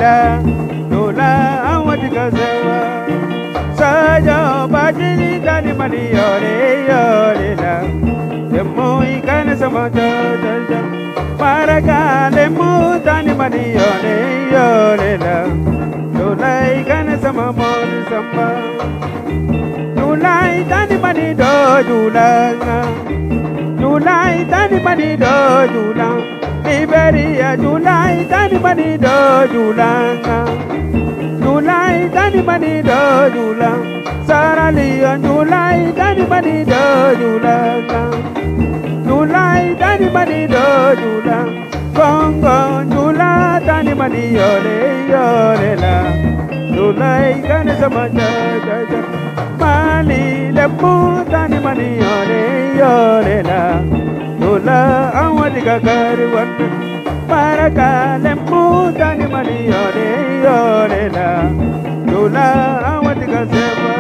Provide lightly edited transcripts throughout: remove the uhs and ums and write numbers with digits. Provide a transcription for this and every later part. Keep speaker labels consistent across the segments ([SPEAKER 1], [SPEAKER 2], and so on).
[SPEAKER 1] la Dula awati kasewa Sajo bajini tani mani yore la Demo ikane sama jaja Maraka lemu tani mani yore la Dula ikane sama mon samba Dula tani mani do dula Julai tani mani do Jula Liberia Julai tani mani do Jula Julai tani mani do Jula Sierra Leone Julai tani mani do Jula Julai tani mani do Jula Congo Jula tani mani yore la Julai kane sama jaja Mali lepu tani mani yore la Dula awati kakariwan Maraka lepu tani mani yore la Dula awati kasema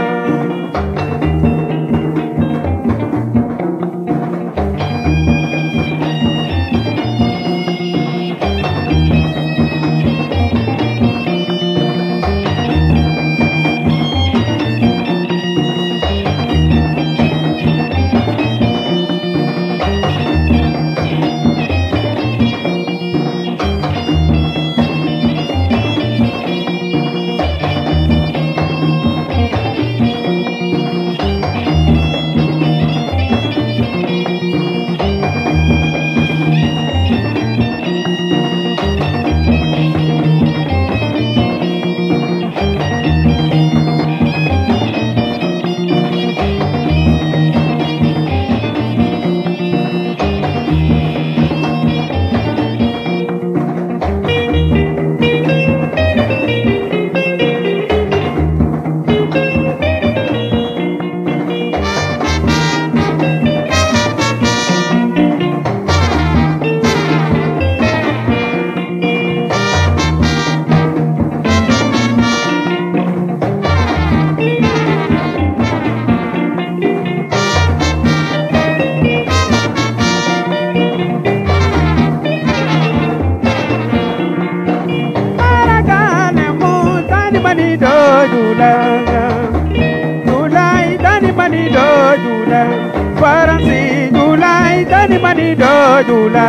[SPEAKER 1] Julai tani mani do Jula Faransi Julai tani mani do Jula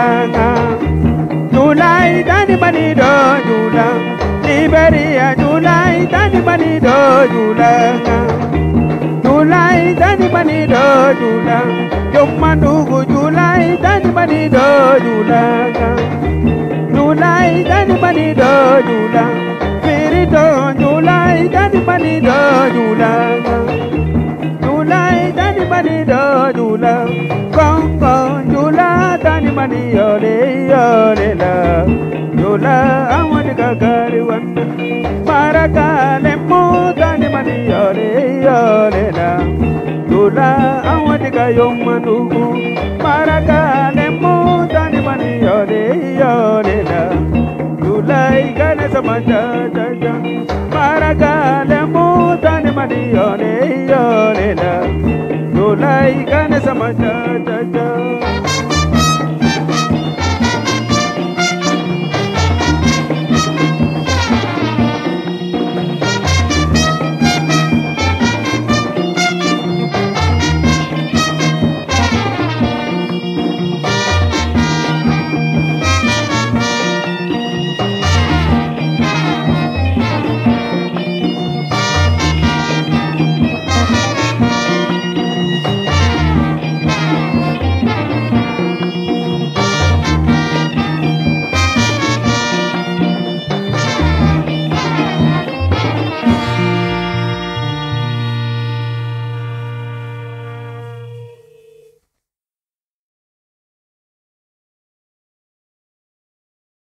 [SPEAKER 1] Julai tani mani do Jula Liberia Julai tani mani do Jula Julai tani mani do Jula Yomandugu Julai tani mani do Jula Julai tani mani do Jula Julai tani mani do Jula Julai tani mani do Jula Congo Jula tani mani yore la Jula awati kakariwan Maraka lemu tani mani yore la Jula awati kayomanugu Maraka lemu tani mani yore la Julai kane sama jaja Maraka lemu tani mani yore la Julai kane sama jaja